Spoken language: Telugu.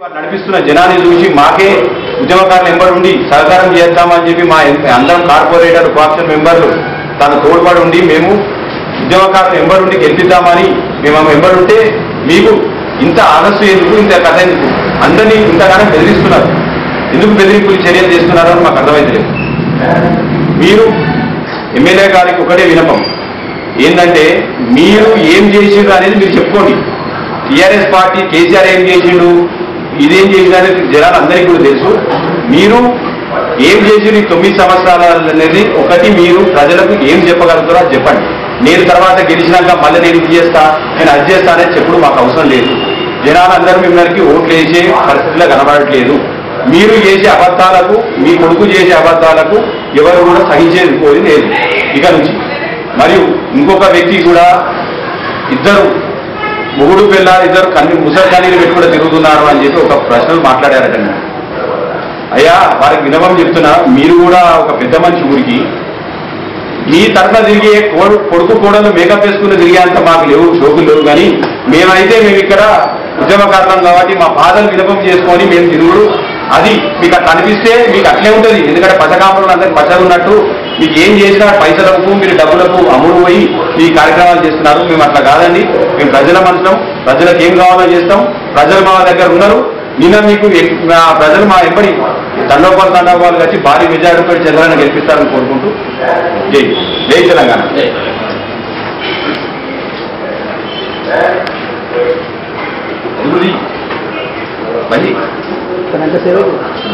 వారు నడిపిస్తున్న జనాన్ని చూసి మాకే ఉద్యమకారులు ఎంబడి ఉండి సహకారం చేద్దామని చెప్పి మా అందరం కార్పొరేటర్ కోఆప్షన్ మెంబర్లు తన తోడ్పడి ఉండి మేము ఉద్యమకారులు ఎంబడి ఉండి గెలిపిద్దామని మేము ఎంబడి ఉంటే మీకు ఇంత ఆలస్యం ఎందుకు, ఇంత కథ ఎందుకు, అందరినీ ఇంతగానో బెదిరిస్తున్నారు. ఎందుకు బెదిరింపులు చర్యలు చేస్తున్నారో అని మాకు అర్థమైతలేదు. మీరు ఎమ్మెల్యే గారికి ఒకటే వినపం ఏంటంటే, మీరు ఏం చేసిండ్రు అనేది మీరు చెప్పుకోండి. టీఆర్ఎస్ పార్టీ కేసీఆర్ ఏం చేసిండు, ఇదేం చేసిండు అనేది జనాలు అందరికీ కూడా తెలుసు. మీరు ఏం చేసిండు 9 సంవత్సరాలు అనేది ఒకటి మీరు ప్రజలకు ఏం చెప్పగలుగుతారో అది చెప్పండి. నేను తర్వాత గెలిచినాక మళ్ళీ నేను ఇది చేస్తా, నేను అది చేస్తా అనేది చెప్పుడు మాకు అవసరం లేదు. జనాలందరూ మిమ్మల్ని ఓట్లు వేసే పరిస్థితిలో కనబడట్లేదు. మీరు చేసే అబద్ధాలకు, మీ కొడుకు చేసే అబద్ధాలకు ఎవరు కూడా సహించేది కోరి లేదు ఇక నుంచి. మరియు ఇంకొక వ్యక్తి కూడా, ఇద్దరు మొగుడు పిల్లలు ఇద్దరు ముసలి కన్నీరు పెట్టి కూడా తిరుగుతున్నారు అని చెప్పి ఒక ప్రశ్నలు మాట్లాడారట. అయ్యా వారికి వినవం చెప్తున్నా, మీరు కూడా ఒక పెద్ద మనిషి ఊరికి మీ తరఫున తిరిగే కొడుకు కోడలు మేకప్ వేసుకుని తిరిగేంత మాకు లేవు, షోకులు లేవు. కానీ మేము ఇక్కడ ఉద్యమకారణం కాబట్టి మా బాధలు వినపం చేసుకొని మేము తిరుగుడు, అది మీకు అట్లా అనిపిస్తే మీకు అట్లే ఉంటుంది. ఎందుకంటే పచ్చకాంపంలో అందరికి పచ్చగా ఉన్నట్టు మీకు ఏం చేసినా పైసలకు మీరు డబ్బులకు అమ్ముడు పోయి ఈ కార్యక్రమాలు చేస్తున్నారు. మేము అట్లా కాదండి, మేము ప్రజల మనుషులం, ప్రజలకు ఏం కావాలో చేస్తాం. ప్రజలు మా దగ్గర ఉన్నారు. నిన్న మీకు ప్రజలు మా ఎంబడి తండోపాలు వచ్చి భారీ మెజారిటీతో చంద్రాన్ని గెలిపిస్తారని కోరుకుంటూ జై జై తెలంగాణ.